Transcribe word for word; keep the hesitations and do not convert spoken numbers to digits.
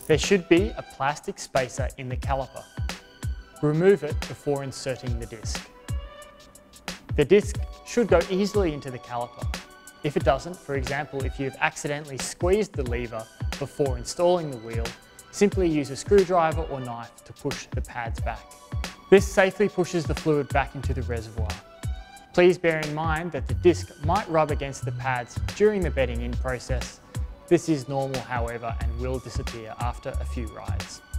There should be a plastic spacer in the caliper. Remove it before inserting the disc. The disc should go easily into the caliper. If it doesn't, for example, if you've accidentally squeezed the lever before installing the wheel, simply use a screwdriver or knife to push the pads back. This safely pushes the fluid back into the reservoir. Please bear in mind that the disc might rub against the pads during the bedding in process. This is normal, however, and will disappear after a few rides.